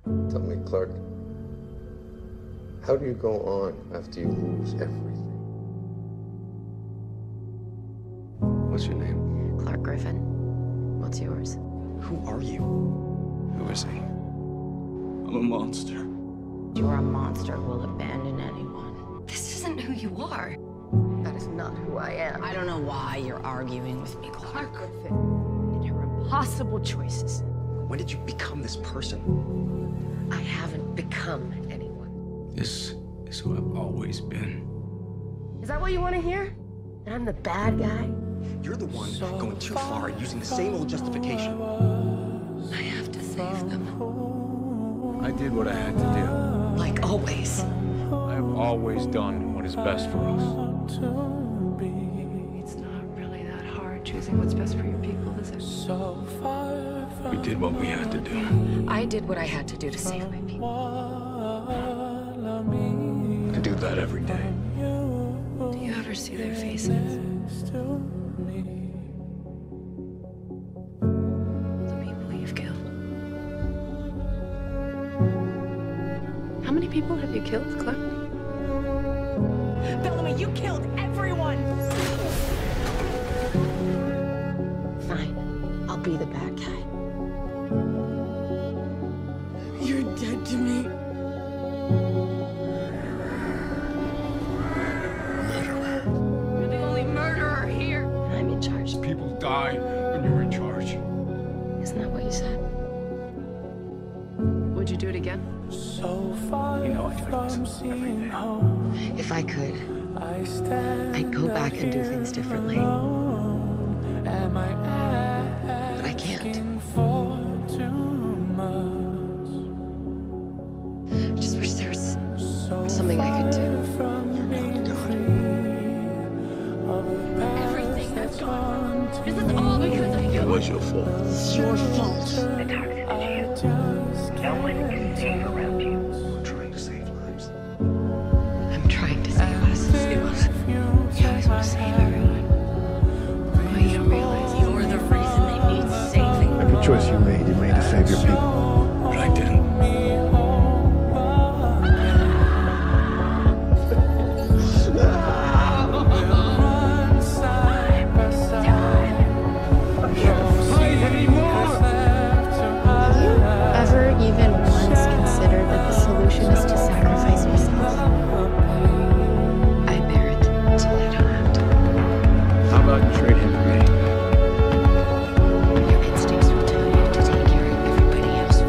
Tell me, Clark, how do you go on after you lose everything? What's your name? Clark Griffin. What's yours? Who are you? Who is he? I'm a monster. You're a monster who will abandon anyone. This isn't who you are. That is not who I am. I don't know why you're arguing with me, Clark Griffin and her impossible choices. When did you become this person? I haven't become anyone. This is who I've always been. Is that what you want to hear? That I'm the bad guy? You're the one going too far and using the same old justification. I have to save them. I did what I had to do. Like always. I have always done what is best for us. It's not really that hard choosing what's best for your people, is it? We did what we had to do. I did what I had to do to save my people. I do that every day. Do you ever see their faces? The people you've killed. How many people have you killed, Clark? Bellamy, you killed everyone! Fine. I'll be the bad guy. You're dead to me. You're the only murderer here. I'm in charge. People die when you're in charge. Isn't that what you said? Would you do it again? You know I try to do something every day. If I could, I'd go back and do things differently. But I can't. I just wish there was something I could do. Everything that's gone. This is all because of you. It was your fault. It's your fault. The toxicity. No one is safe around you. We're trying to save lives. I'm trying to save us. Save us. You always want to save everyone. But you don't realize you're the reason they need saving. Every choice you made to save your people. But I didn't. Ever even once considered that the solution is to sacrifice yourself? I bear it till I don't have to. How about you trade him for me? Your instincts will tell you to take care of everybody else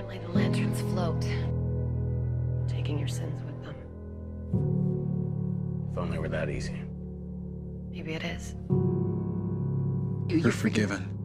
Apparently the lanterns float, taking your sins with them. If only it were that easy. Maybe it is. You're forgiven.